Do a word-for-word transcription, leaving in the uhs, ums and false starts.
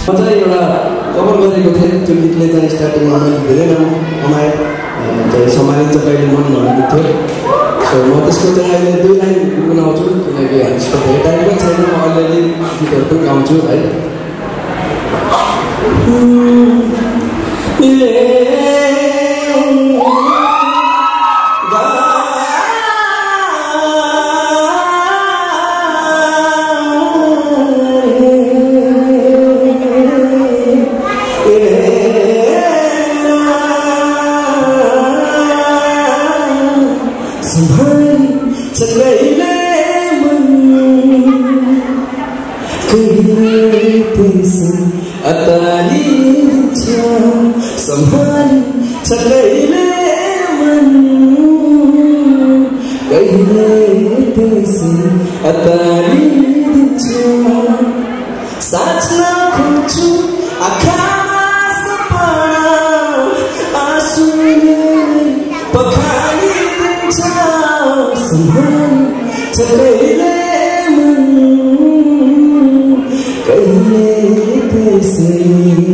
म चाहिँ एउटा कभर गरेको थिएँ त्यो गीतले चाहिँ स्टार्टिङमा मैले धेरै नाम कमाएँ चाहिँ सम्हालिन्छ कहिले मन भन्ने गीत थियो। सो म त्यसको चाहिँ अहिले दुई लाइन गुनाउँछु किनकि हामीसित धेरै टाइम पनि छैन। म अलिअलि गीतहरू पनि गाउँछु है। सम्हाली छ कहिले मन कहिले त्यसै अतालिन्छ साँच्न खोज्छु आँखामा सपना आँसुले पखालिदिन्छ सम्हाली छ कहिले मन कहिले त्यसै